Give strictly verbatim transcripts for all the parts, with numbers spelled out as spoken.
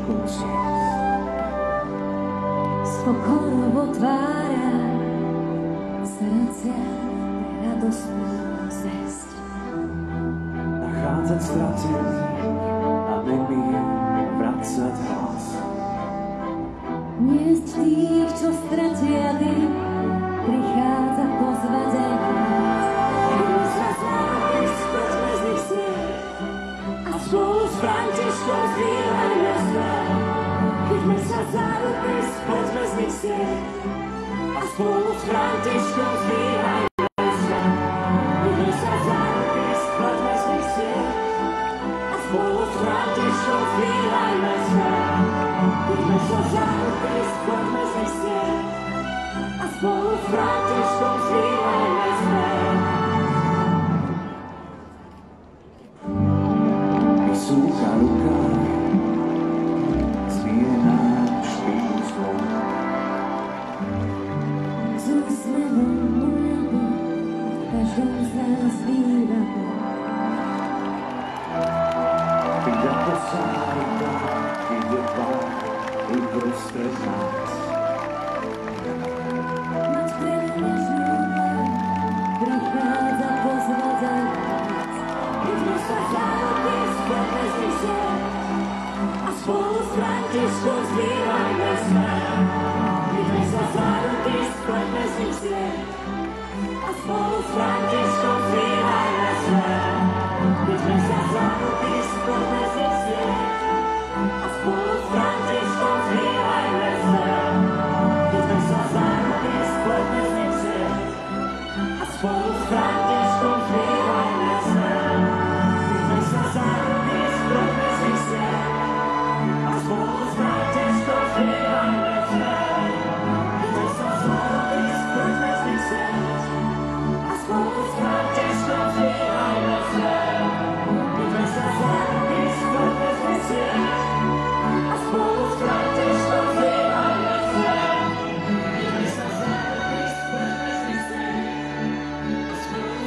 discorso. Z pokorą otvára srdcia radosnú zväzť. Nachádzať stratený a nemým vracať hlas. Niesť tých, čo stratiali, prichádza pozvať nás. Chytme sa za ruky, skočme z nich smiech a spolu s Františkom zdvíhajme svet. Chytme sa za ruky, skočme z nich smiech a spolu s Františkom zdvíhajme svet. Chytme sa za ruky, skočme z nich smiech a spolu s Františkom zdvíhajme svet. Chytme sa za ruky, skočme z nich smiech a spolu s Františkom zdvíhajme svet. Vysúka ruka, zvie náš špízlo. S úsmevom u nebu v každom z nás víra Boh. Vida posáda, ide pán uprostred nás. Mať pre nežnú dlaň prichádza pozvať aj nás. Chytme sa za ruky, skočme z nich smiech a spolu s Františkom zdvíhajme smet. Chytme sa za ruky, skočme z nich smiech a spolu s Františkom zdvíhajme smet. Chytme sa za ruky, skočme z nich smiech a spolu s Františkom zdvíhajme smet. Chytme sa za ruky, skočme z nich smiech a spolu s Františkom zdvíhajme smet. Chytme sa za ruky, skočme z nich smiech a spolu s Františkom zdvíhajme smet. Chytme sa za ruky, skočme z nich smiech a spolu s Františkom zdvíhajme smet. Chytme sa za ruky, skočme z nich smiech a spolu s Františkom zdvíhajme smet. Chytme sa za ruky, skočme z nich smiech a spolu s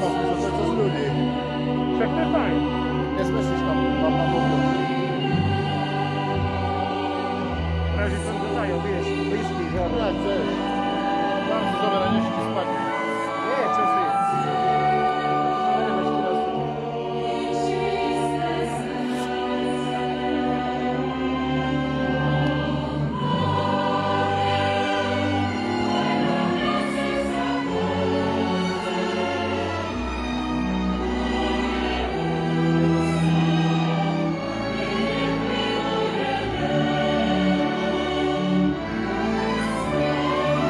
słyszę cały czas ludzi. Jak ty fajnie. Nie słyszysz tam, tam na pogląd. W razie co dodają, wiesz, whisky, żarty. Jak chcesz. Tam się zabiera, nie się spać. Nie, co ty? Nie wiesz, teraz. Thank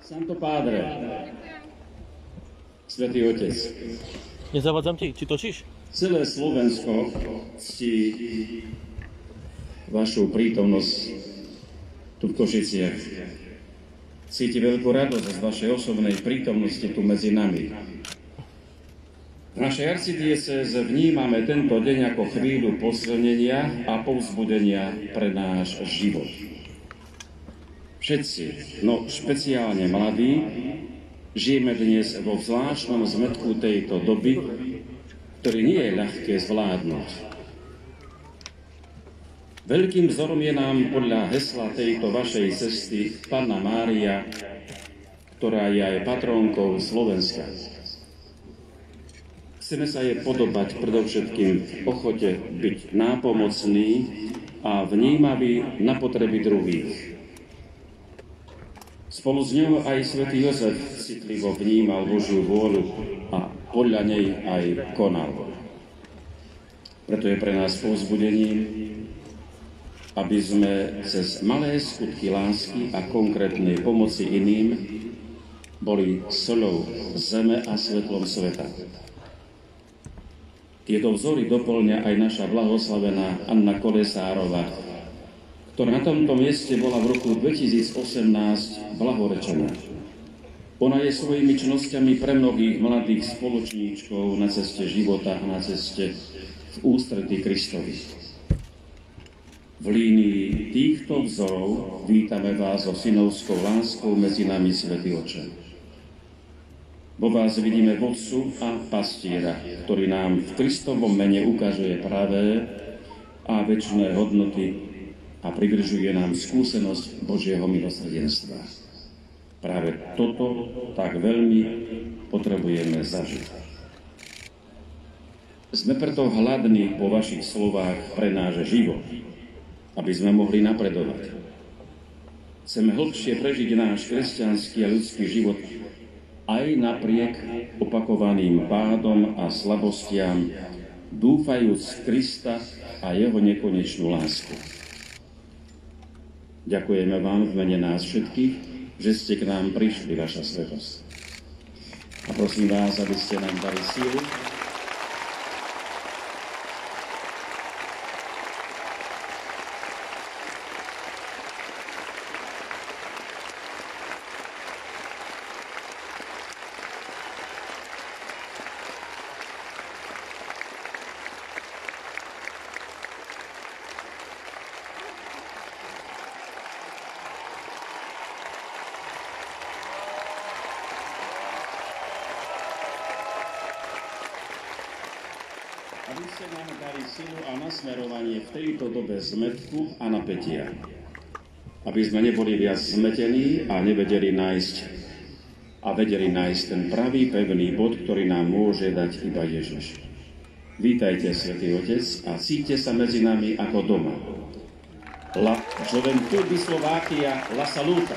Santo Padre, Svätý Otec, Nezavadzam ti, či točíš? celé Slovensko ctí vašu prítomnosť tu v Košiciach. Cíti veľkú radosť z vašej osobnej prítomnosti tu medzi nami. V našej arcidiecéze vnímame tento deň ako chvíľu posilnenia a povzbudenia pre náš život. Všetci, no špeciálne mladí, žijeme dnes vo zvláštnom zmetku tejto doby, ktorý nie je ľahké zvládnuť. Veľkým vzorom je nám podľa hesla tejto vašej cesty Panna Mária, ktorá je aj patrónkou Slovenska. Chceme sa jej podobať predovšetkým v ochote byť nápomocný a vnímavý na potreby druhých. Spolu s ňou aj svätý Jozef citlivo vnímal Božiu vôľu a podľa nej aj konal. Preto je pre nás povzbudením, aby sme cez malé skutky lásky a konkrétnej pomoci iným boli soľou zeme a svetlom sveta. Tieto vzory doplňa aj naša blahoslavená Anna Kolesárova, ktorá na tomto mieste bola v roku dvetisícosemnásť blahorečená. Ona je svojimi čnosťami pre mnohých mladých spoločníčkov na ceste života a na ceste v ústretí Kristovi. V línii týchto vzorov vítame vás so synovskou láskou medzi nami, Svätý Otče. Vo vás vidíme vodcu a pastiera, ktorý nám v Kristovom mene ukazuje pravé a večné hodnoty a približuje nám skúsenosť Božieho milosrdenstva. Práve toto tak veľmi potrebujeme zažiť. Sme preto hladní po vašich slovách pre náš život, aby sme mohli napredovať. Chceme hlbšie prežiť náš kresťanský a ľudský život aj napriek opakovaným pádom a slabostiam, dúfajúc v Krista a jeho nekonečnú lásku. Ďakujeme vám v mene nás všetkých, že ste k nám prišli, vaša svetosť. A prosím vás, aby ste nám dali sílu, aby ste nám dali silu a nasmerovanie v tejto dobe zmetku a napätia. Aby sme neboli viac zmetení a nevedeli nájsť a vedeli nájsť ten pravý pevný bod, ktorý nám môže dať iba Ježiš. Vítajte, Svätý Otec, a cíťte sa medzi nami ako doma. La Gioventù di Slovakia la saluta.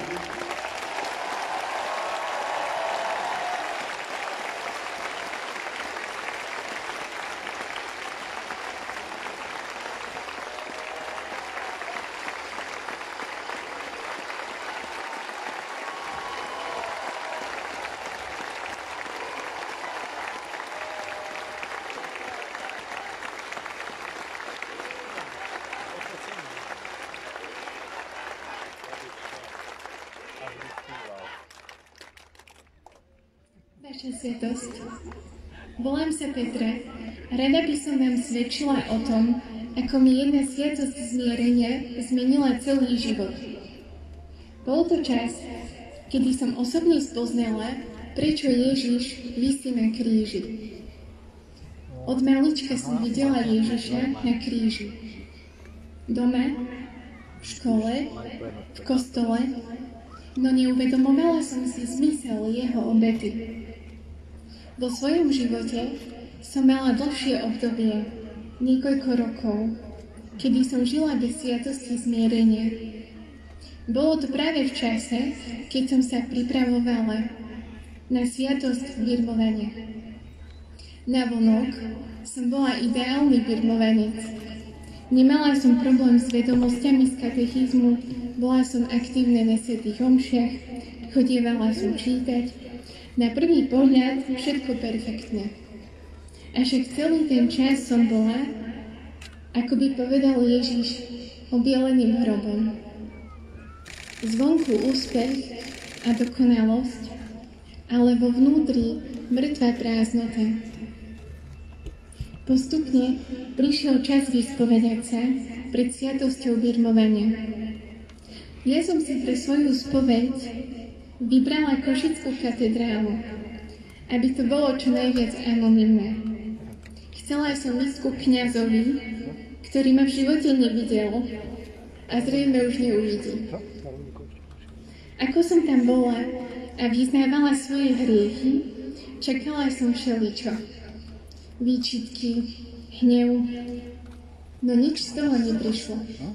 Vaša svetosť, volám sa Petra a rada by som vám svedčila o tom, ako mi jedna sviatosť zmierenia zmenila celý život. Bol to čas, kedy som osobne spoznala, prečo Ježiš visí na kríži. Od malička som videla Ježiša na kríži. Doma, v škole, v kostole, no neuvedomovala som si zmysel jeho obety. Vo svojom živote som mala dlhšie obdobie, niekoľko rokov, kedy som žila bez sviatosti zmierenia. Bolo to práve v čase, keď som sa pripravovala na sviatosť birmovania. Navonok som bola ideálny birmovanec. Nemala som problém s vedomosťami z katechizmu, Bola som aktívna na svätých omšiach, chodievala som čítať. Na prvý pohľad všetko perfektné. Avšak celý ten čas som bola, ako by povedal Ježiš, obieleným hrobom. Zvonku úspech a dokonalosť, ale vo vnútri mŕtva prázdnota. Postupne prišiel čas vyspovedať sa pred sviatosťou birmovania. Ja som si pre svoju spoveď vybrala Košickú katedrálu, aby to bolo čo najviac anonymné. Chcela som ísť ku kňazovi, ktorý ma v živote nevidel a zrejme už neuvidí. Ako som tam bola a vyznávala svoje hriechy, čakala som všeličo. Výčitky, hnev, no nič z toho neprišlo.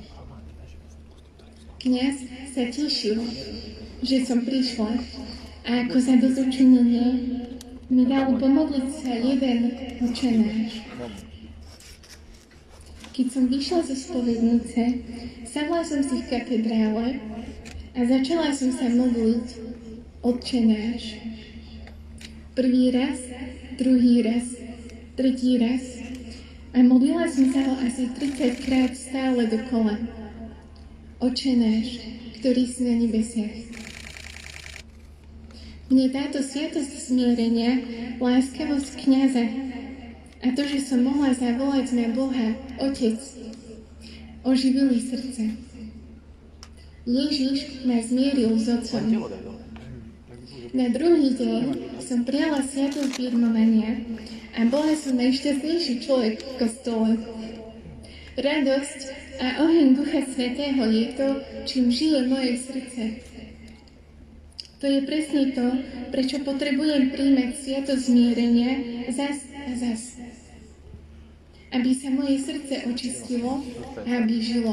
Kňaz sa tešil, že som prišla a ako za dozučinenie mi dal pomodliť sa jeden Otčenáš. Keď som vyšla zo spovednice, sadla som si v katedrále a začala som sa modliť Otčenáš. Prvý raz, druhý raz, tretí raz a modlila som sa ho asi tridsaťkrát stále dokola. Otčenáš, ktorý si na nebesiach. Mne táto sviatosť zmierenia, láskavosť kňaza a to, že som mohla zavolať na Boha Otec, oživili srdce. Ježiš ma zmieril s Otcom. Na druhý deň som prijala sviatosť birmovania a bola som najšťastnejší človek v kostole. Radosť a oheň Ducha Svätého je to, čím žije moje srdce. To je presne to, prečo potrebujem príjmať sviatosť zmierenia zas a zas. Aby sa moje srdce očistilo a aby žilo.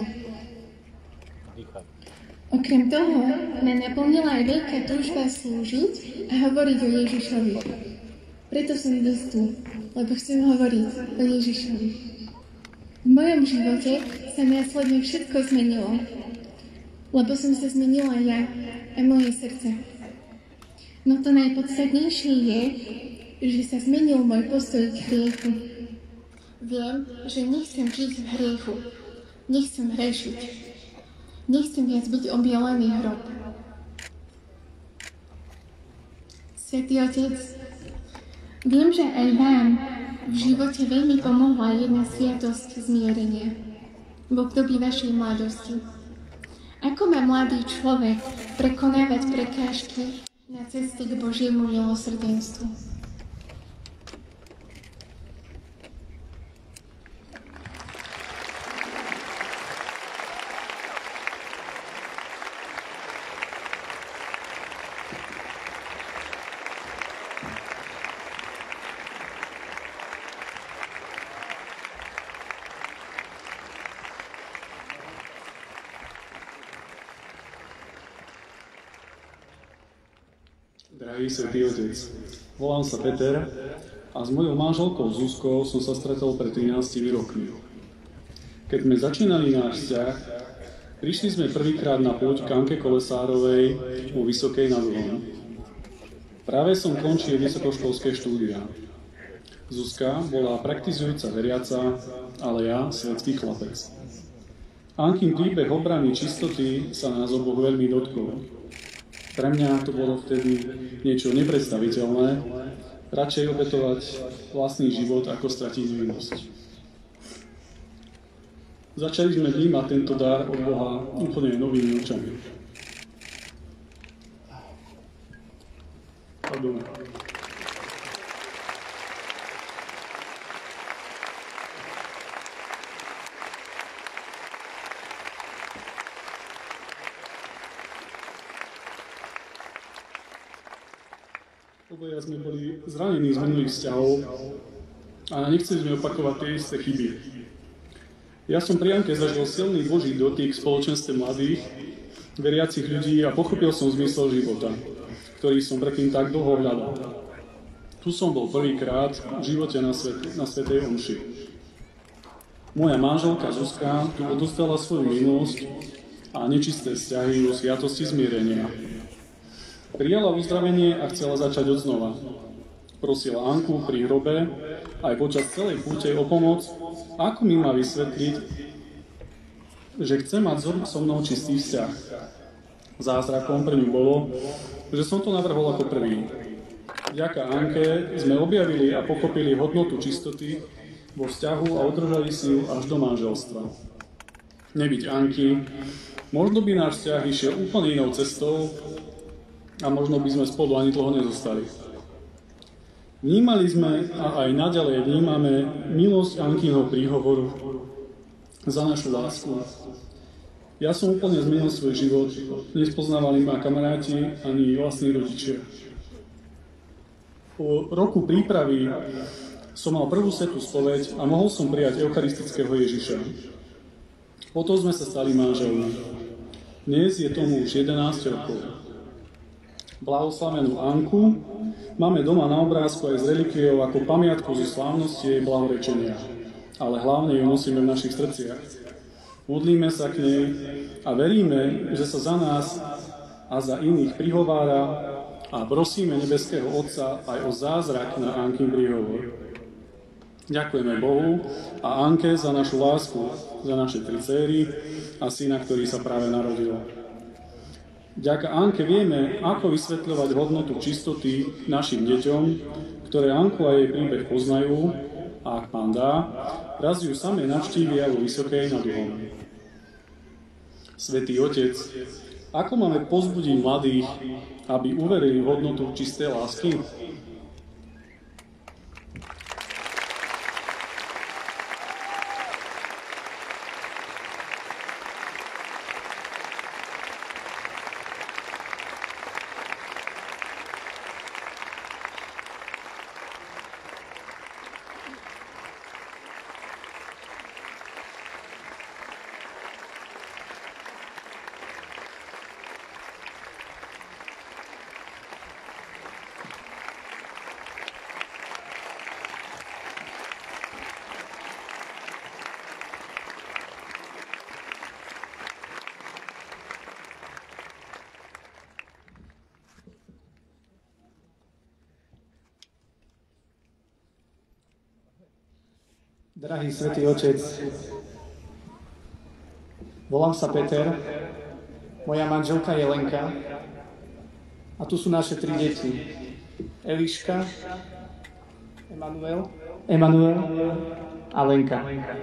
Okrem toho ma naplnila aj veľká túžba slúžiť a hovoriť o Ježišovi. Preto som dnes tu, lebo chcem hovoriť o Ježišovi. V mojom živote sa následne všetko zmenilo, lebo som sa zmenila ja a moje srdce. No to najpodstatnejšie je, že sa zmenil môj postoj k hriechu. Viem, že nechcem žiť v hriechu, nechcem hrešiť. Nechcem viac byť obielený hrob. Svätý Otec, viem, že aj vám v živote veľmi pomohla jedna sviatosť zmierenia v období vašej mladosti. Ako má mladý človek prekonávať prekážky na ceste k Božiemu milosrdenstvu? Drahý Svätý Otec, volám sa Peter a s mojou manželkou Zuzkou som sa stretol pred trinástimi rokmi. Keď sme začínali náš vzťah, prišli sme prvýkrát na púť k Anke Kolesárovej vo Vysokej nad Uhom. Práve som končil vysokoškolské štúdia. Zuzka bola praktizujúca veriaca, ale ja svetský chlapec. Ankin príbeh obrany čistoty sa nás oboch veľmi dotkol. Pre mňa to bolo vtedy niečo nepredstaviteľné, radšej obetovať vlastný život, ako stratiť vinnosť. Začali sme vnímať tento dar od Boha úplne novými očami. Pardon. Oboja sme boli zranení z minulých vzťahov a nechceli sme opakovať tie isté chyby. Ja som pri Anke zažil silný Boží dotyk v spoločenstve mladých, veriacich ľudí a pochopil som zmysel života, ktorý som predtým tak dlho hľadal. Tu som bol prvýkrát v živote na, svet, na svätej omši. Moja manželka Zuzka tu odostala svoju minulosť a nečisté vzťahy o sviatosti zmierenia. Prijala uzdravenie a chcela začať odznova. Prosila Anku pri hrobe aj počas celej púte o pomoc, ako mi má vysvetliť, že chce mať so mnou čistý vzťah. Zázrakom pre ňu bolo, že som to navrhol ako prvý. Vďaka Anke sme objavili a pochopili hodnotu čistoty vo vzťahu a udržali si ju až do manželstva. Nebyť Anky, možno by náš vzťah išiel úplne inou cestou a možno by sme spolu ani dlho nezostali. Vnímali sme a aj naďalej vnímame milosť Ankyho príhovoru za našu lásku. Ja som úplne zmenil svoj život, nespoznávali ma kamaráti ani vlastní rodičia. Po roku prípravy som mal prvú svätú spoveď a mohol som prijať eucharistického Ježiša. Potom sme sa stali manželmi. Dnes je tomu už jedenásť rokov. Blahoslavenú Anku máme doma na obrázku aj s relikviou ako pamiatku zo slávnosti jej blahorečenia. Ale hlavne ju nosíme v našich srdciach. Modlíme sa k nej a veríme, že sa za nás a za iných prihovára a prosíme nebeského Otca aj o zázrak na Ankin príhovor. Ďakujeme Bohu a Anke za našu lásku, za naše tri céry a syna, ktorý sa práve narodil. Vďaka Anke vieme, ako vysvetľovať hodnotu čistoty našim deťom, ktoré Anku a jej príbeh poznajú a ak Pán dá, raz ju samé navštívia vo Vysokej nad Uhom. Svätý Otec, ako máme povzbudiť mladých, aby uverili v hodnotu čistej lásky? Drahý Svätý Otec, volám sa Peter, moja manželka je Lenka a tu sú naše tri deti. Eliška, Emanuel, Emanuel a Lenka.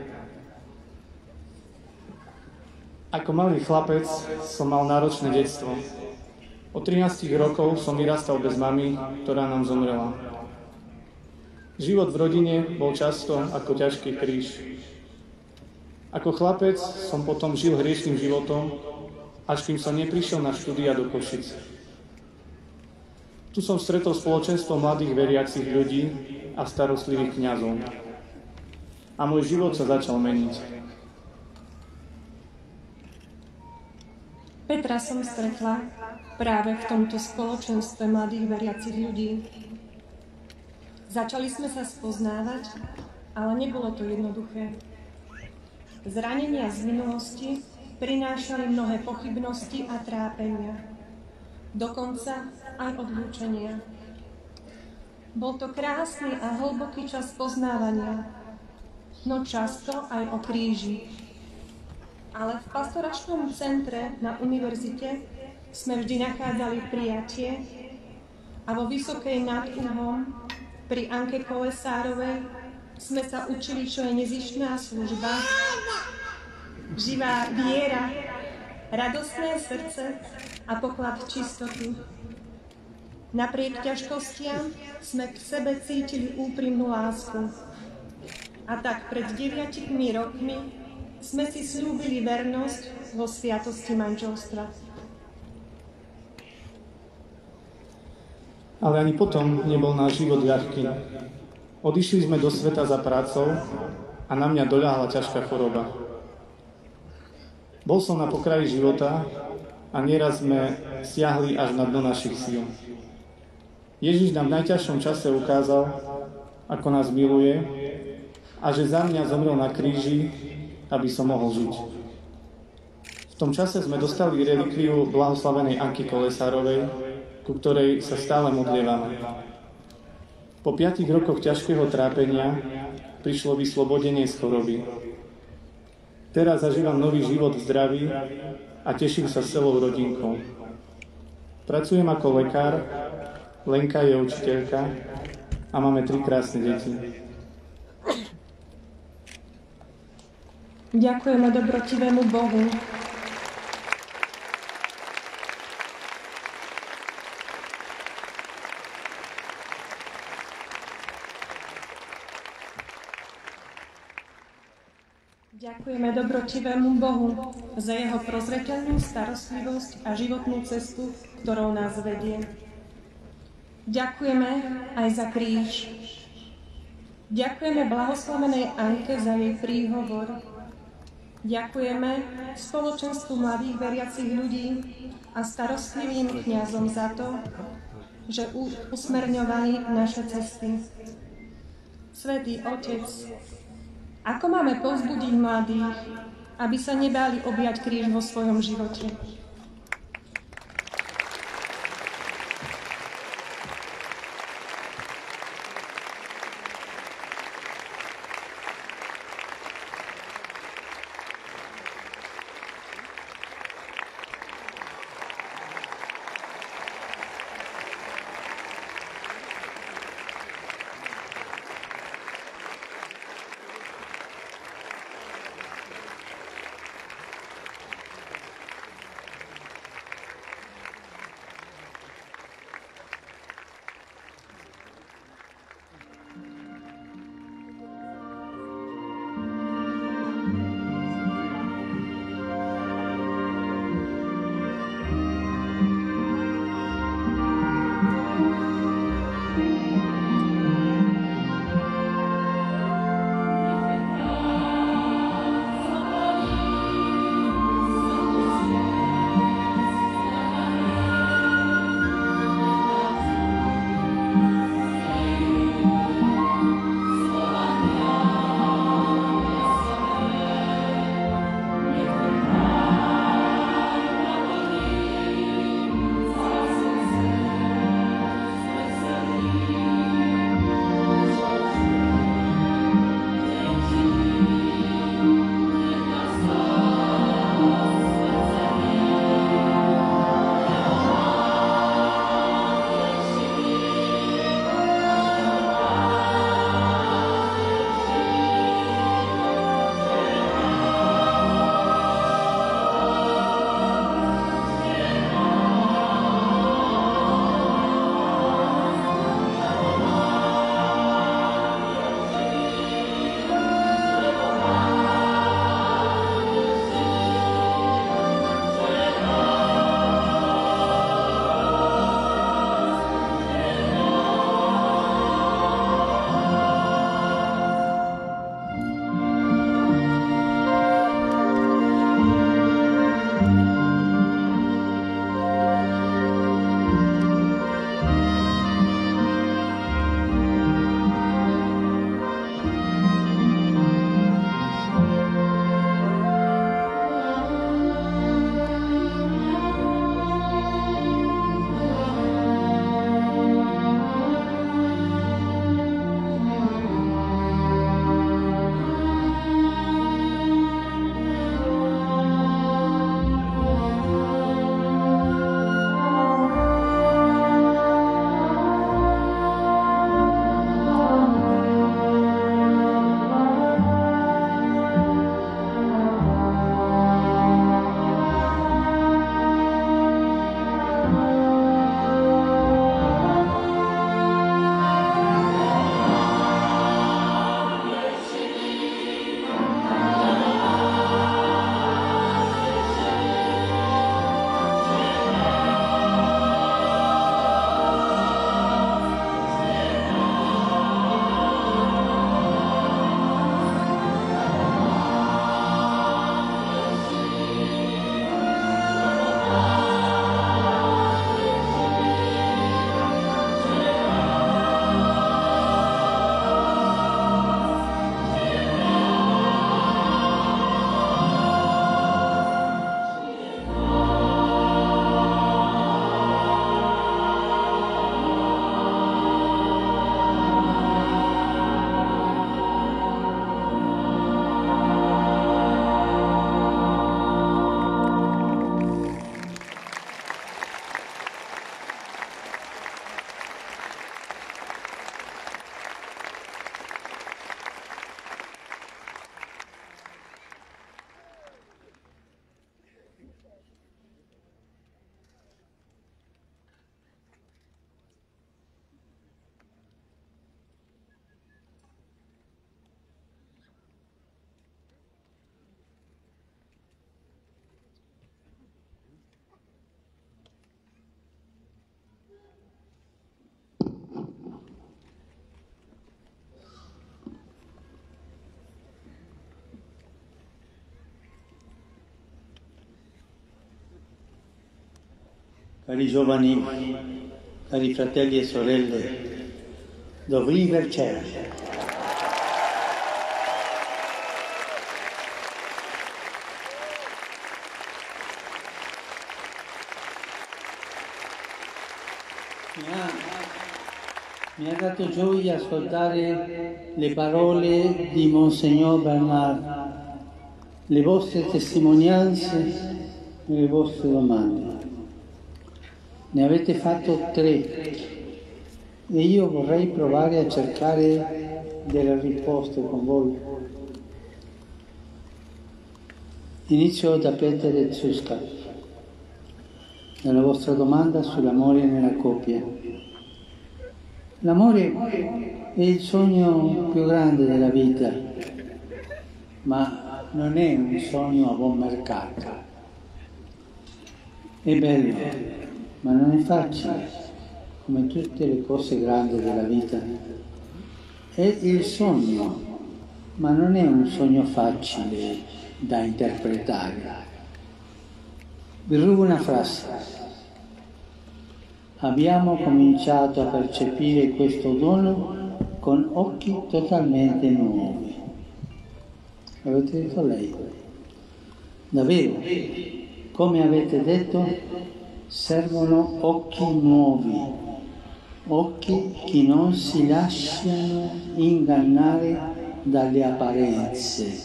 Ako malý chlapec som mal náročné detstvo. Od trinástich rokov som vyrastal bez mamy, ktorá nám zomrela. Život v rodine bol často ako ťažký kríž. Ako chlapec som potom žil hriešným životom, až kým som neprišiel na štúdia do Košic. Tu som stretol spoločenstvo mladých veriacich ľudí a starostlivých kňazov. A môj život sa začal meniť. Petra som stretla práve v tomto spoločenstve mladých veriacich ľudí. Začali sme sa spoznávať, ale nebolo to jednoduché. Zranenia z minulosti prinášali mnohé pochybnosti a trápenia. Dokonca aj odlúčenia. Bol to krásny a hlboký čas poznávania, no často aj o kríži. Ale v pastoračnom centre na univerzite sme vždy nachádzali prijatie a vo Vysokej nad Uhom pri Anke Kolesárovej sme sa učili, čo je nezištná služba, živá viera, radostné srdce a poklad čistoty. Napriek ťažkostiam sme k sebe cítili úprimnú lásku. A tak pred deviatimi rokmi sme si slúbili vernosť vo sviatosti manželstva. Ale ani potom nebol náš život ľahký. Odišli sme do sveta za prácou a na mňa doľahla ťažká choroba. Bol som na pokraji života a nieraz sme siahli až na dno našich síl. Ježiš nám v najťažšom čase ukázal, ako nás miluje a že za mňa zomrel na kríži, aby som mohol žiť. V tom čase sme dostali relikviu blahoslavenej Anky Kolesárovej, ku ktorej sa stále modlievame. Po piatich rokoch ťažkého trápenia prišlo vyslobodenie z choroby. Teraz zažívam nový život v zdraví a teším sa s celou rodinkou. Pracujem ako lekár, Lenka je učiteľka a máme tri krásne deti. Ďakujeme dobrotivému Bohu. Ďakujeme dobrotivému Bohu za jeho prozreteľnú starostlivosť a životnú cestu, ktorou nás vedie. Ďakujeme aj za kríž. Ďakujeme blahoslavenej Anke za jej príhovor. Ďakujeme spoločenstvu mladých veriacich ľudí a starostlivým kňazom za to, že usmerňovali naše cesty. Svätý Otec, ako máme povzbudiť mladých, aby sa nebáli objať kríž vo svojom živote? cari giovani, cari fratelli e sorelle, Dobrý večer. Mi ha, mi ha dato gioia ascoltare le parole di Monsignor Bernard, le vostre testimonianze e le vostre domande. Ne avete fatto tre e io vorrei provare a cercare delle risposte con voi. Inizio da Peter Zuska, dalla vostra domanda sull'amore nella coppia. L'amore è il sogno più grande della vita, ma non è un sogno a buon mercato. È bello, ma non è facile, come tutte le cose grandi della vita. È il sogno, ma non è un sogno facile da interpretare. Vi rubo una frase. Abbiamo cominciato a percepire questo dono con occhi totalmente nuovi. L'avete detto lei? Davvero, come avete detto, servono occhi nuovi, occhi che non si lasciano ingannare dalle apparenze.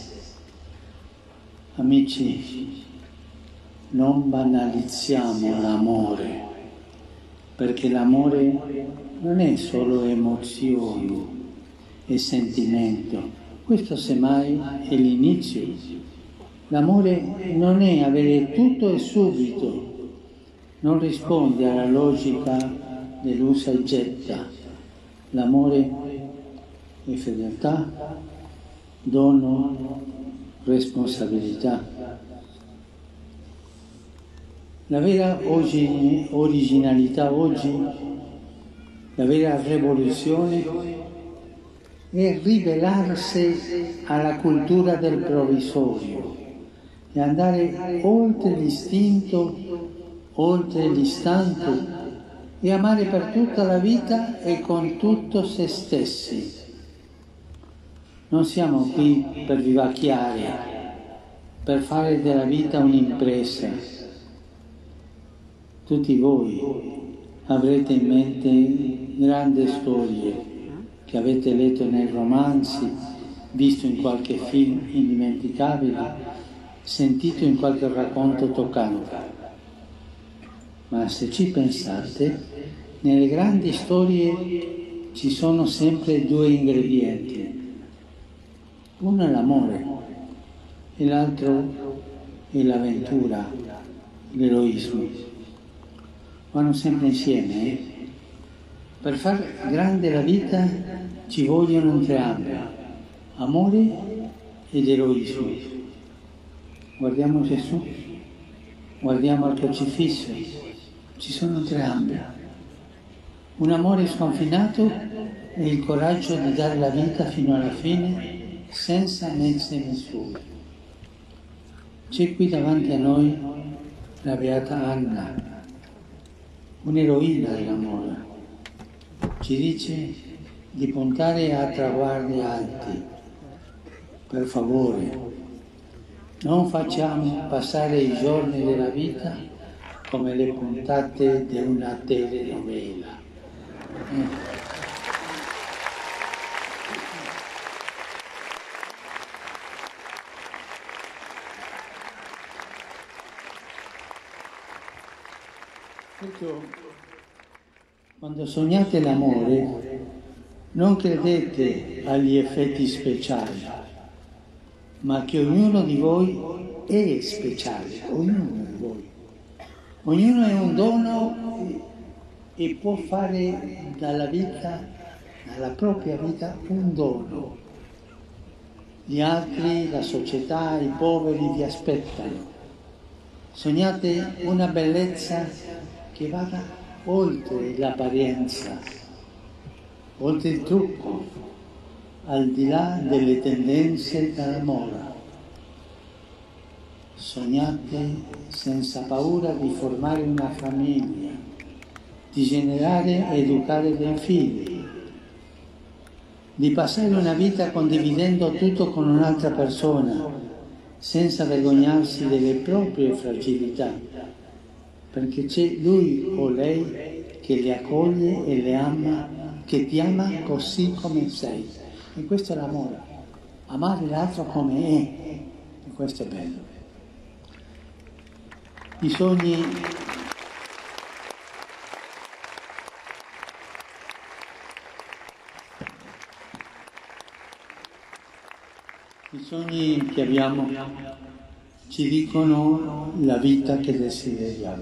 Amici, non banalizziamo l'amore, perché l'amore non è solo emozioni e sentimento, questo semmai è l'inizio. L'amore non è avere tutto e subito, non risponde alla logica dell'usa e getta. L'amore è fedeltà, dono, responsabilità. La vera oggi, originalità oggi, la vera rivoluzione è ribellarsi alla cultura del provvisorio e andare oltre l'istinto, oltre l'istante e amare per tutta la vita e con tutto se stessi. Non siamo qui per vivacchiare, per fare della vita un'impresa. Tutti voi avrete in mente grandi storie che avete letto nei romanzi, visto in qualche film indimenticabile, sentito in qualche racconto toccante. Ma se ci pensate, nelle grandi storie ci sono sempre due ingredienti. Uno è l'amore e l'altro è l'avventura, l'eroismo. Vanno sempre insieme. Eh? Per far grande la vita ci vogliono entrambi, amore ed eroismo. Guardiamo Gesù, guardiamo al crocifisso, ci sono entrambi. Un amore sconfinato e il coraggio di dare la vita fino alla fine senza mezze misure. C'è qui davanti a noi la beata Anna, un'eroina dell'amore. Ci dice di puntare a traguardi alti. Per favore, non facciamo passare i giorni della vita come le puntate di una telenovela. Eh. Perciò, quando sognate l'amore, non credete agli effetti speciali, ma che ognuno di voi è speciale, ognuno di voi. Ognuno è un dono e può fare dalla vita, dalla propria vita, un dono. Gli altri, la società, i poveri vi aspettano. Sognate una bellezza che vada oltre l'apparenza, oltre il trucco, al di là delle tendenze della moda. sognate senza paura di formare una famiglia, di generare e educare dei figli, di passare una vita condividendo tutto con un'altra persona, senza vergognarsi delle proprie fragilità, perché c'è lui o lei che le accoglie e le ama, che ti ama così come sei. E questo è l'amore, amare l'altro come è, e questo è bello. I sogni I sogni che abbiamo ci dicono la vita che desideriamo.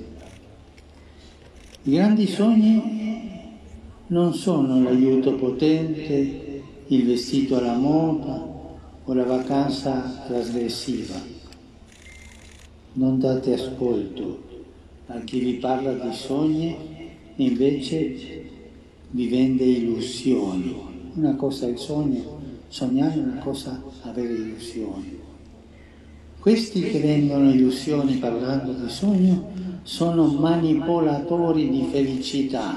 I grandi sogni non sono l'aiuto potente, il vestito alla moda o la vacanza trasgressiva. Non date ascolto a chi vi parla di sogni e invece vi vende illusioni. Una cosa è il sogno, sognare, una cosa avere illusioni. Questi che vendono illusioni parlando di sogno sono manipolatori di felicità.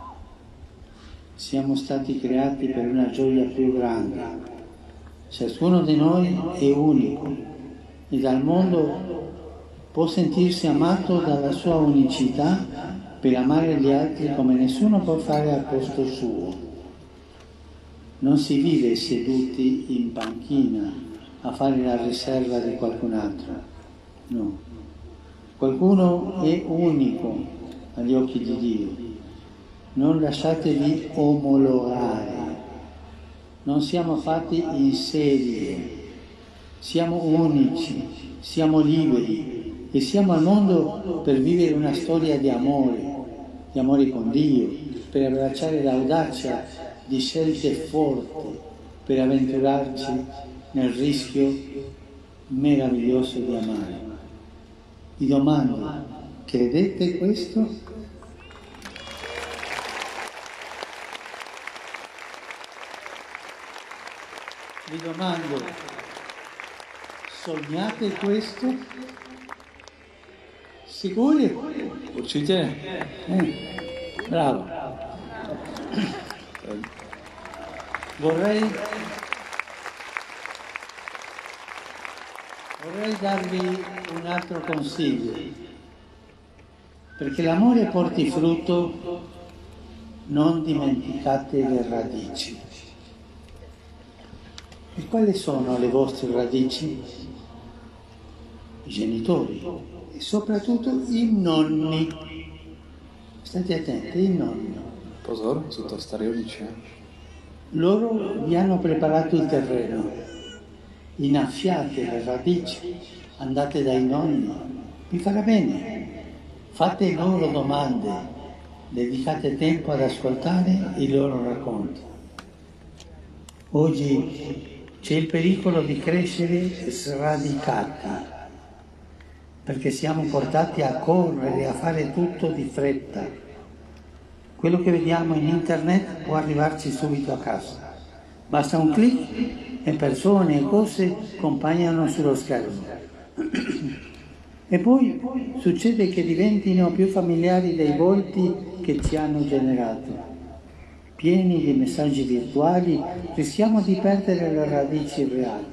Siamo stati creati per una gioia più grande. Ciascuno di noi è unico e dal mondo può sentirsi amato dalla sua unicità per amare gli altri come nessuno può fare al posto suo. Non si vive seduti in panchina a fare la riserva di qualcun altro, no. Qualcuno è unico agli occhi di Dio. Non lasciatevi omologare. Non siamo fatti in serie, siamo unici, siamo liberi e siamo al mondo per vivere una storia di amore, di amore con Dio, per abbracciare l'audacia di scelte forti, per avventurarci nel rischio meraviglioso di amare. Vi domando, credete questo? Vi domando, sognate questo? Sicuri? Určitě. Eh, bravo. Vorrei, vorrei darvi un altro consiglio, perché l'amore porti frutto, non dimenticate le radici. E quali sono le vostre radici? I genitori e soprattutto i nonni. State attenti, i nonni. Pozor, sú to starí rodičia. Loro vi hanno preparato il terreno, innaffiate le radici, andate dai nonni, vi farà bene, fate loro domande, dedicate tempo ad ascoltare i loro racconti. Oggi c'è il pericolo di crescere sradicati, perché siamo portati a correre, a fare tutto di fretta. Quello che vediamo in internet può arrivarci subito a casa. Basta un clic e persone e cose compaiono sullo schermo. E poi succede che diventino più familiari dei volti che ci hanno generato. Pieni di messaggi virtuali, rischiamo di perdere le radici reali.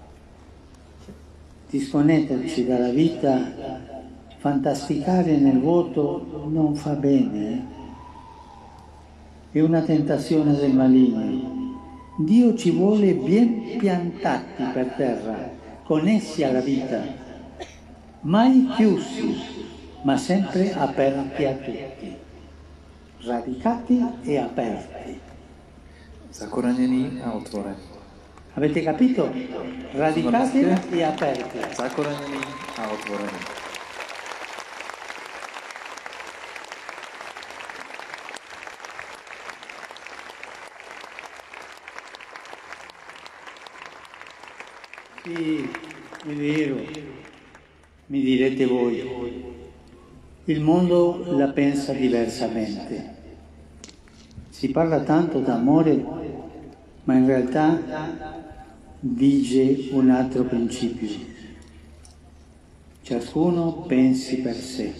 Disconnetterci dalla vita, fantasticare nel vuoto non fa bene, eh? È una tentazione del maligno. Dio ci vuole ben piantati per terra, connessi alla vita, mai chiusi, ma sempre aperti a tutti, radicati e aperti. Zakorenění a otvorení. Avete capito? Radicati e aperti. Zakorenění a otvorení. Sì, è vero, mi direte voi, il mondo la pensa diversamente. Si parla tanto d'amore, ma in realtà vige un altro principio. ciascuno pensi per sé.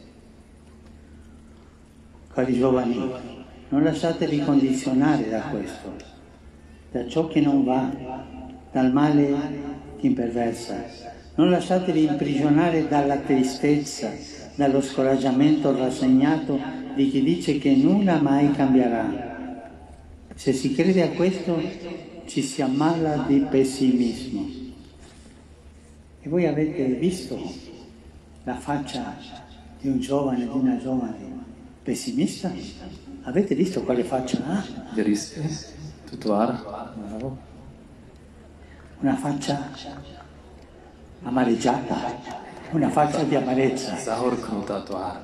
Cari giovani, non lasciatevi condizionare da questo, da ciò che non va, dal male che imperversa. Non lasciatevi imprigionare dalla tristezza, dallo scoraggiamento rassegnato di chi dice che nulla mai cambierà. Se si crede a questo, ci si ammala di pessimismo. E voi avete visto la faccia di un giovane, di una giovane pessimista? Avete visto quale faccia ha? Viděli jste tu tvár? No. Una faccia amareggiata, una faccia di amarezza. Zahorknutá tvár.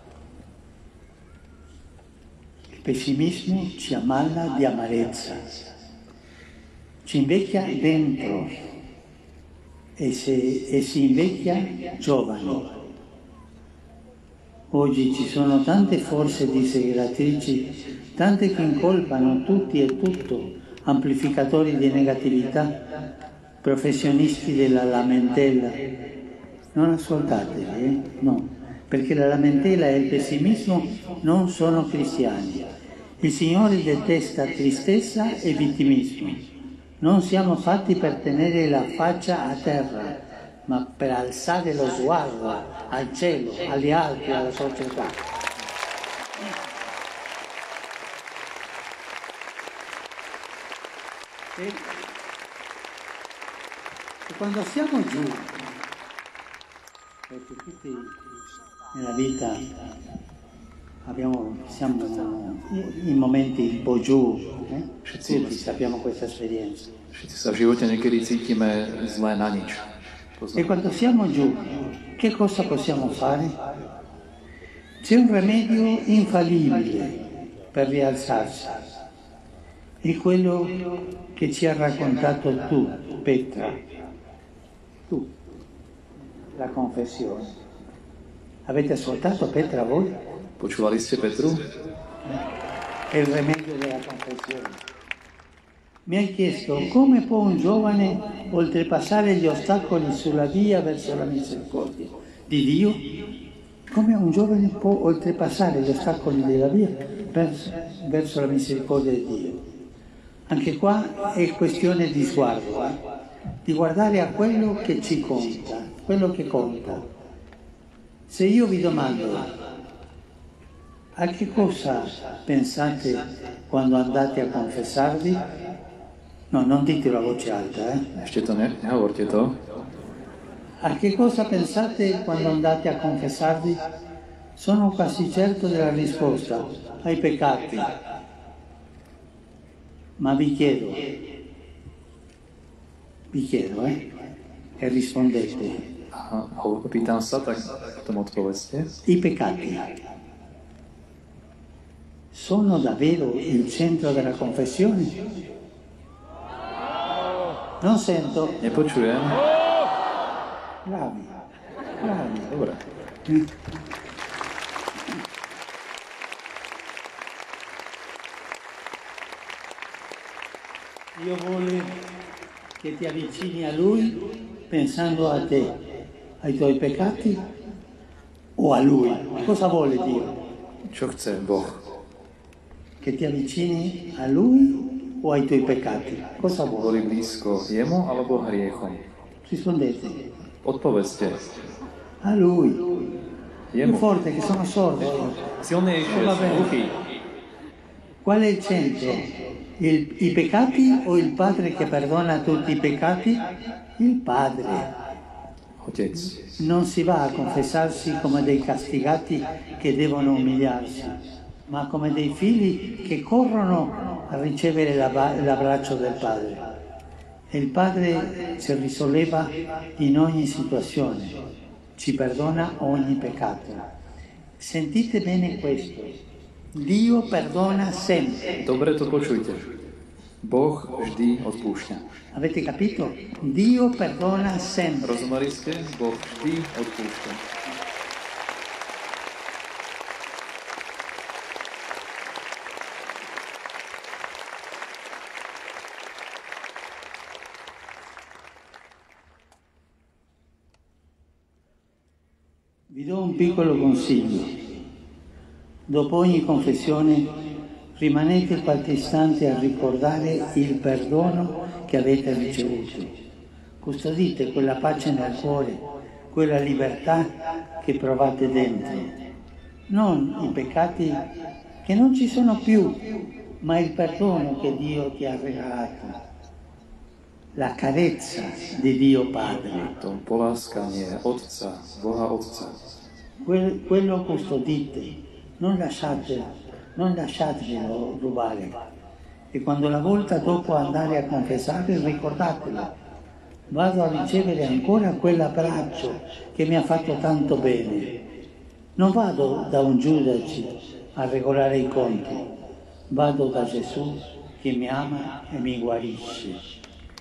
Il pessimismo ci ammala di amarezza, ci invecchia dentro e, se, e si invecchia giovani. Oggi ci sono tante forze disegregatrici, tante che incolpano tutti e tutto, amplificatori di negatività, professionisti della lamentela. Non ascoltatevi, eh? No, perché la lamentela e il pessimismo non sono cristiani. Il Signore detesta tristezza e vittimismo. Non siamo fatti per tenere la faccia a terra, ma per alzare lo sguardo al cielo, agli altri, alla società. E, e quando siamo giù, perché tutti nella vita abbiamo, siamo in momenti un po' giù, eh? Tutti sappiamo questa esperienza. Všetci sa v živote niekedy cítime zlé na nič. E quando siamo giù, che cosa possiamo fare? C'è un rimedio infallibile per rialzarsi. È quello che ci ha raccontato tu, Petra. Tu, la confessione. Avete ascoltato Petra voi? Počúvali ste Petru? È il rimedio della confessione. Mi hai chiesto come può un giovane oltrepassare gli ostacoli sulla via verso la misericordia di Dio? Come un giovane può oltrepassare gli ostacoli della via verso, verso la misericordia di Dio? Anche qua è questione di sguardo, eh? Di guardare a quello che ci conta, quello che conta. Se io vi domando a che cosa pensate quando andate a confessarvi? No, non ditelo a voce alta, eh? Ešte to ne, nehovorte to. A che cosa pensate quando andate a confessarvi? Sono quasi certo della risposta, ai peccati. Ma vi chiedo, vi chiedo, eh? E rispondete. Aha, pýtam sa, tak potom odpovedzte. I peccati sono davvero il centro della confessione? Non sento. Nepočujem. Bravi, bravi. Dobre. Dio vuole che ti avvicini a Lui pensando a te, ai tuoi peccati o a Lui. Cosa vuole Dio? Čo chce Boh? Che ti avvicini a Lui o ai tuoi peccati? Cosa vuole? Boli blízko jemu alebo hriechom? Rispondete. Odpovedzte. A Lui. Jemu. Più forte che sono sordo. Silnejšie, Va som bene. hluchý. Qual è il centro? Il, I peccati o il Padre che perdona tutti i peccati? Il Padre. Otec. Non si va a confessarsi come dei castigati che devono umiliarsi, ma come dei figli che corrono a ricevere l'abbraccio del Padre. E il Padre ci risolleva in ogni situazione, ci perdona ogni peccato. Sentite bene questo. Dio perdona sempre. Dobre to počujte. Boh vždy odpúšťa. Avete capito? Dio perdona sempre. Rozumeli ste? Boh vždy odpúšťa. Vi do un piccolo consiglio. Dopo ogni confessione rimanete qualche istante a ricordare il perdono che avete ricevuto. Custodite quella pace nel cuore, quella libertà che provate dentro. Non i peccati che non ci sono più, ma il perdono che Dio ti ha regalato. La carezza di Dio Padre. To poláskanie Otca, Boha Otca. Que- quello custodite, non lasciate, non lasciatelo rubare. E quando la volta dopo andare a confessare, ricordatelo. Vado a ricevere ancora quell'abbraccio che mi ha fatto tanto bene. Non vado da un giudice a regolare i conti, vado da Gesù che mi ama e mi guarisce.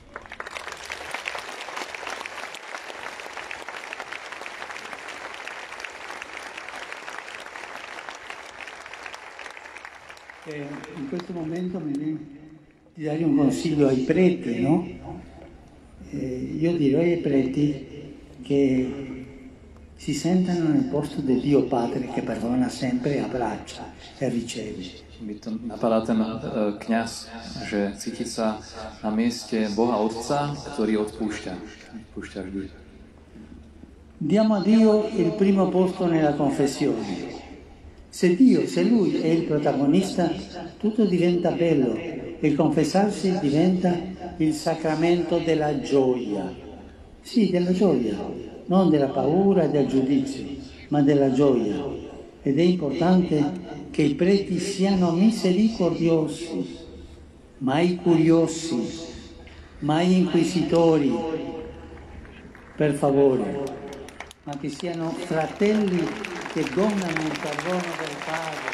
E in questo momento mi viene di dare un consiglio ai preti, no? Eh, io direi ai preti che si sentano nel posto del Dio Padre che perdona sempre, abbraccia e riceve. Mi to napadá ten uh, kňaz, že cítiť sa na mieste Boha Otca, ktorý odpúšťa. Odpúšťa vždy. Diamo a Dio il primo posto nella confessione. Se Dio, se Lui è il protagonista, tutto diventa bello e il confessarsi diventa il sacramento della gioia. Sì, della gioia, non della paura e del giudizio, ma della gioia. Ed è importante che i preti siano misericordiosi, mai curiosi, mai inquisitori, per favore, ma che siano fratelli che donano il perdono del Padre.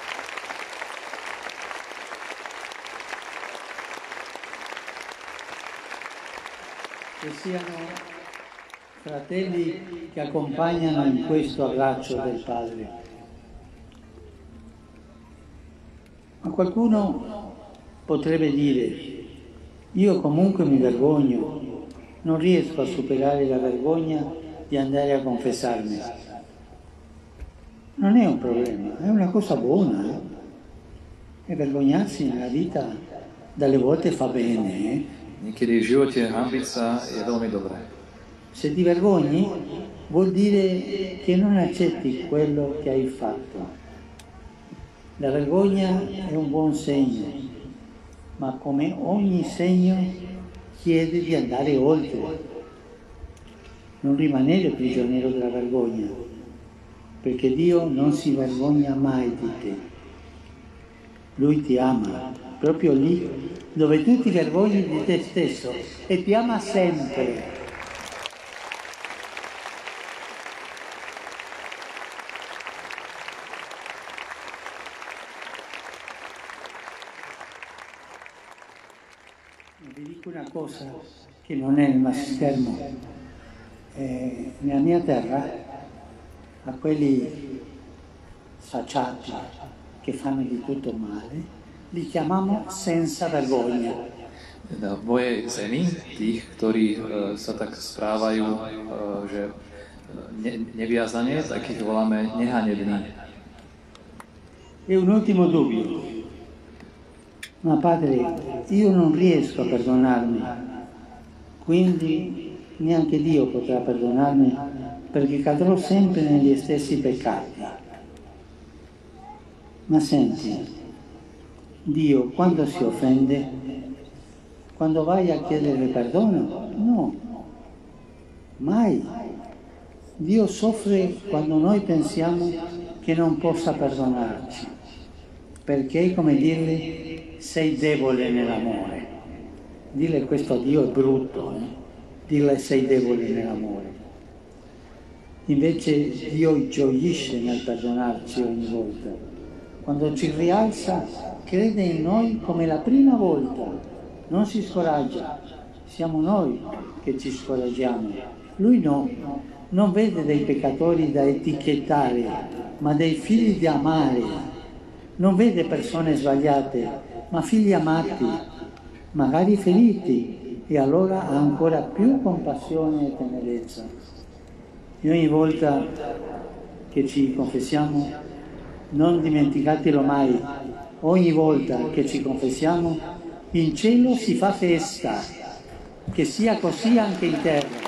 Che siano fratelli che accompagnano in questo abbraccio del Padre. Ma qualcuno potrebbe dire, io comunque mi vergogno, non riesco a superare la vergogna di andare a confessarmi. Non è un problema, è una cosa buona. Eh? E vergognarsi nella vita dalle volte fa bene. Eh? Niekedy v živote hanbiť sa je veľmi dobré. Se ti vergogni vuol dire che non accetti quello che hai fatto. La vergogna è un buon segno, ma come ogni segno chiede di andare oltre. Non rimanere prigioniero della vergogna, perché Dio non si vergogna mai di te. Lui ti ama, proprio lì dove tu ti vergogni di te stesso, e ti ama sempre. Vi dico una cosa che non è nel schermo. Eh, nella mia terra, a quelli sacciati che fanno di tutto male, li chiamiamo senza vergogna. V mojej zemi, tých, ktorí uh, sa tak správajú, uh, že ne, neviazanie, tak ich voláme nehanební. E un ultimo dubbio. Ma padre, io non riesco a perdonarmi, quindi neanche Dio potrà perdonarmi perché cadrò sempre negli stessi peccati. Ma senti, Dio quando si offende, quando vai a chiedere perdono, no, mai. Dio soffre quando noi pensiamo che non possa perdonarci, perché è come dirgli sei debole nell'amore. Dire questo a Dio è brutto, eh? Dirle sei debole nell'amore. Invece Dio gioisce nel perdonarci ogni volta. Quando ci rialza, crede in noi come la prima volta, non si scoraggia, siamo noi che ci scoraggiamo. Lui no, non vede dei peccatori da etichettare, ma dei figli da amare. Non vede persone sbagliate, ma figli amati, magari feriti, e allora ha ancora più compassione e tenerezza. E ogni volta che ci confessiamo, non dimenticatelo mai, ogni volta che ci confessiamo, in cielo si fa festa, che sia così anche in terra.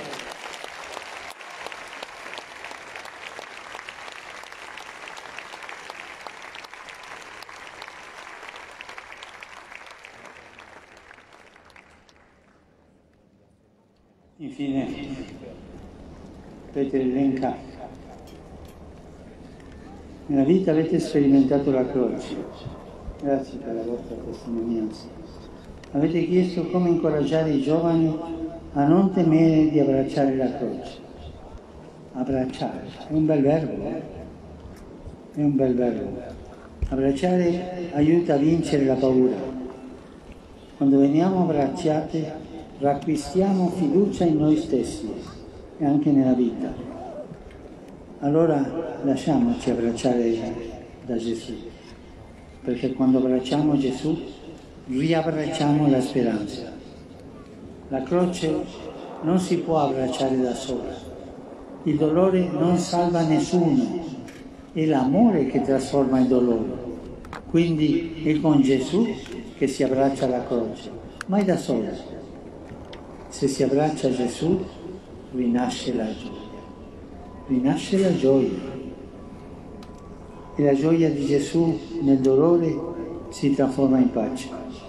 Infine, Peter elenca, nella vita avete sperimentato la croce, grazie per la vostra testimonianza. Avete chiesto come incoraggiare i giovani a non temere di abbracciare la croce. Abbracciare, è un bel verbo, eh? È un bel verbo. Abbracciare aiuta a vincere la paura. Quando veniamo abbracciate, riacquistiamo fiducia in noi stessi e anche nella vita. Allora lasciamoci abbracciare da Gesù, perché quando abbracciamo Gesù riabbracciamo la speranza. La croce non si può abbracciare da sola. Il dolore non salva nessuno, è l'amore che trasforma il dolore. Quindi è con Gesù che si abbraccia la croce, mai da sola. Se si abbraccia Gesù, rinasce la gioia. Rinasce la gioia. E la gioia di Gesù nel dolore si trasforma in pace.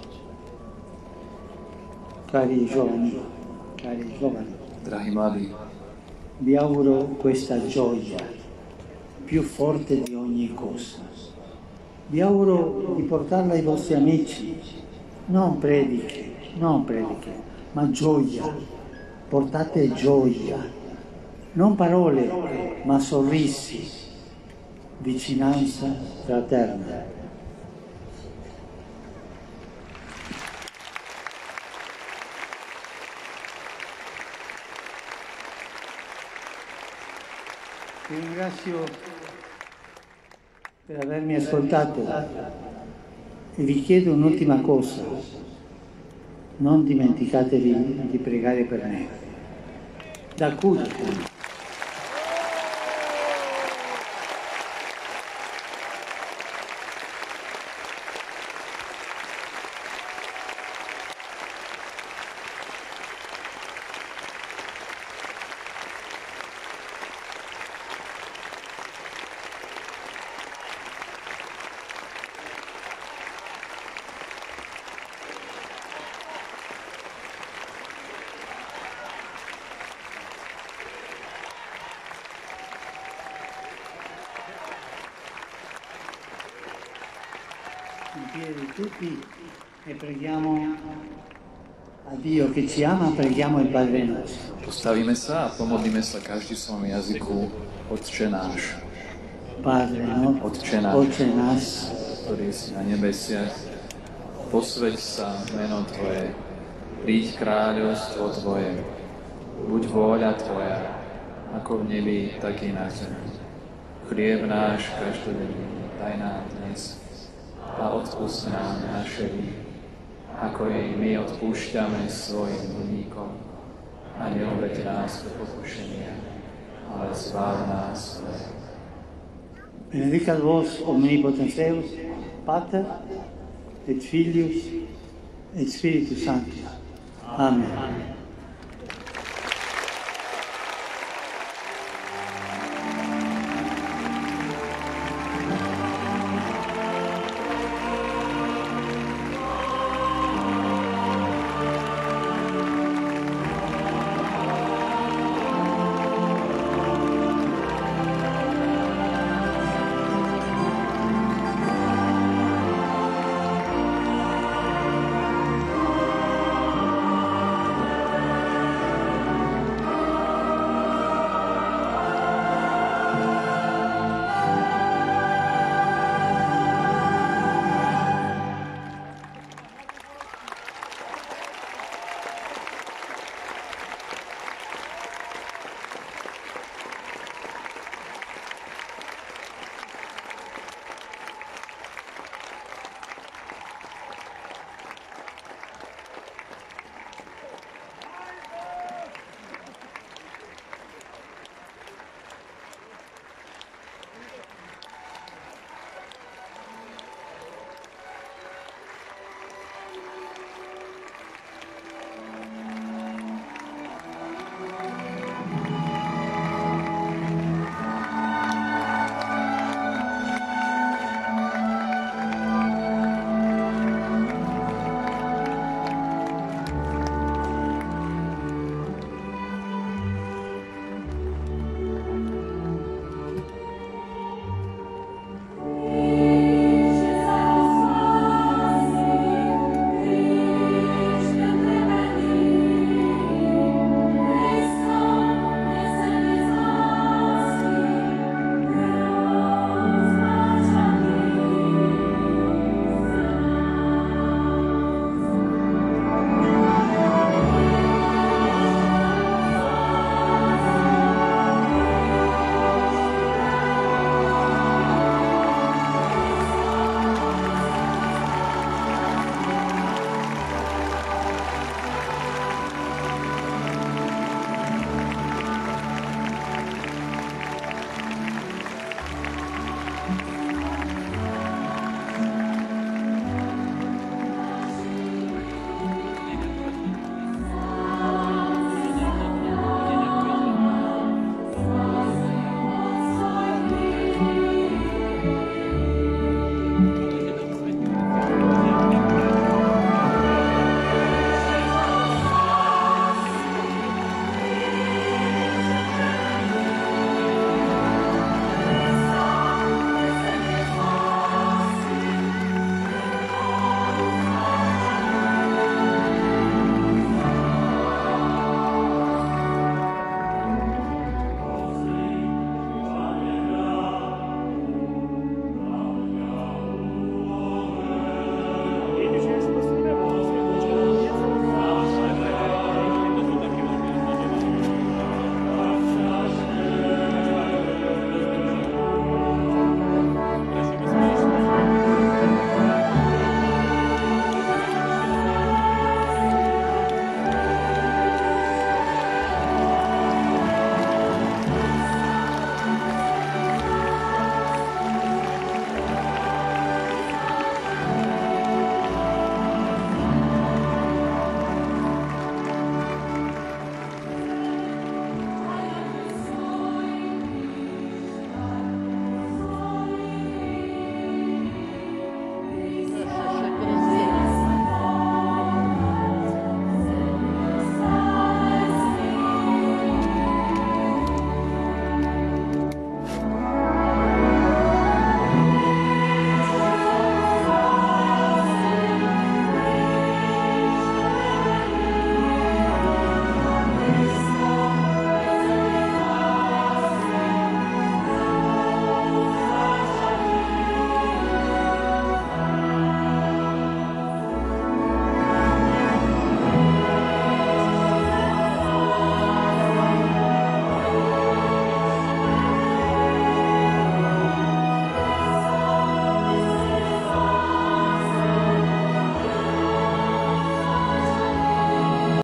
Cari giovani, cari giovani, drahí mladí, vi auguro questa gioia più forte di ogni cosa. Vi auguro di portarla ai vostri amici, non prediche, non prediche, ma gioia. Portate gioia, non parole, ma sorrisi, vicinanza fraterna. Vi ringrazio per avermi ascoltato e vi chiedo un'ultima cosa: non dimenticatevi di pregare per me. Da cuore. In piedi tutti e preghiamo a Dio che ci ama, preghiamo il Padre nostro. Postavíme sa a pomodlíme sa každý v svojom jazyku Otče náš. Padre no? Otče náš, Otče náš, ktorý si na nebesiach, posväť sa meno Tvoje, príď kráľovstvo Tvoje, buď vôľa Tvoja, ako v nebi, tak i na zemi. Chlieb náš každodenný daj nám dnes a odpusť nám naše viny, ako jej my odpúšťame svojim dlníkom. A neuveď nás do pokušenia, ale zbav nás zlého. benedicat vos omnipotens Deus, Pater et Filius et Spiritus Sanctus. Amen.